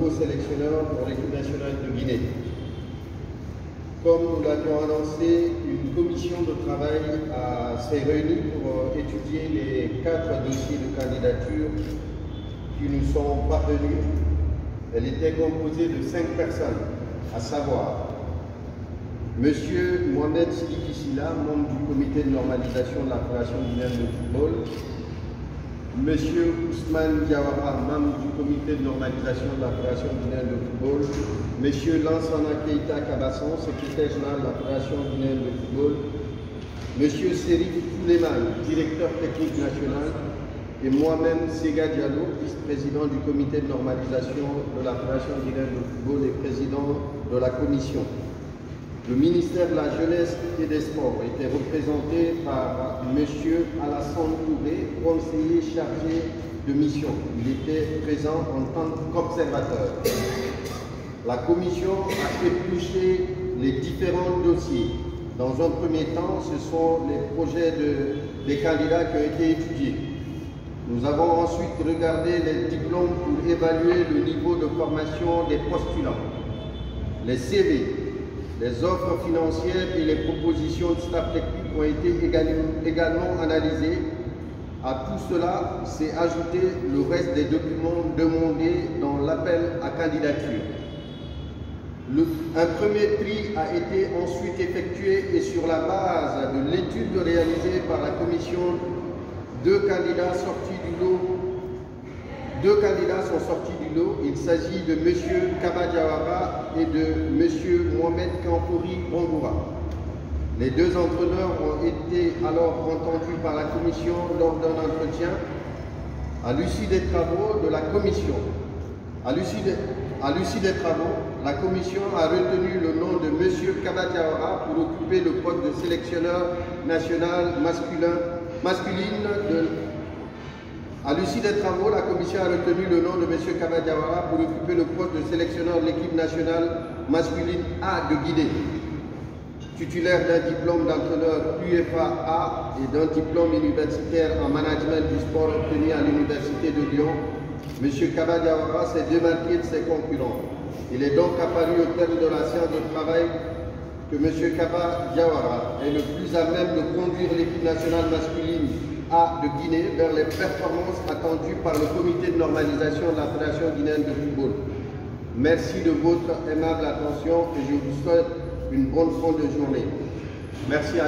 nouveau sélectionneur pour l'équipe nationale de Guinée. Comme nous l'avions annoncé, une commission de travail s'est réunie pour étudier les 4 dossiers de candidature qui nous sont parvenus. Elle était composée de 5 personnes, à savoir M. Mohamed Sidiki Silla, membre du comité de normalisation de la Fédération guinéenne de football, M. Ousmane Diawara, membre du comité de normalisation de la Fédération guinéenne de football, M. Lansana Keita Kabasson, secrétaire général de la Fédération guinéenne de football, M. Serif Touleman, directeur technique national, et moi-même, Sega Diallo, vice-président du comité de normalisation de la Fédération guinéenne de football et président de la commission. Le ministère de la Jeunesse et des Sports était représenté par M. Alassane Touré, conseiller chargé de mission. Il était présent en tant qu'observateur. La commission a épluché les différents dossiers. Dans un premier temps, ce sont les projets des candidats qui ont été étudiés. Nous avons ensuite regardé les diplômes pour évaluer le niveau de formation des postulants, les CV, les offres financières et les propositions de staff technique ont été également analysées. À tout cela s'est ajouté le reste des documents demandés dans l'appel à candidature. Un premier tri a été ensuite effectué et sur la base de l'étude réalisée par la commission, deux candidats sont sortis du lot. Il s'agit de M. Kaba Diawara et de M. Mohamed Kampouri Bongoura. Les deux entraîneurs ont été alors entendus par la commission lors d'un entretien. À l'issue des travaux de la commission, la commission a retenu le nom de M. Kaba Diawara pour occuper le poste de sélectionneur national masculine de. À l'issue des travaux, la commission a retenu le nom de M. Kaba Diawara pour occuper le poste de sélectionneur de l'équipe nationale masculine A de Guinée. Titulaire d'un diplôme d'entraîneur UEFA A et d'un diplôme universitaire en management du sport obtenu à l'Université de Lyon, M. Kaba Diawara s'est démarqué de ses concurrents. Il est donc apparu au terme de la séance de travail que M. Kaba Diawara est le plus à même de conduire l'équipe nationale masculine A de Guinée vers les performances attendues par le comité de normalisation de la Fédération guinéenne de football. Merci de votre aimable attention et je vous souhaite une bonne fin de journée. Merci à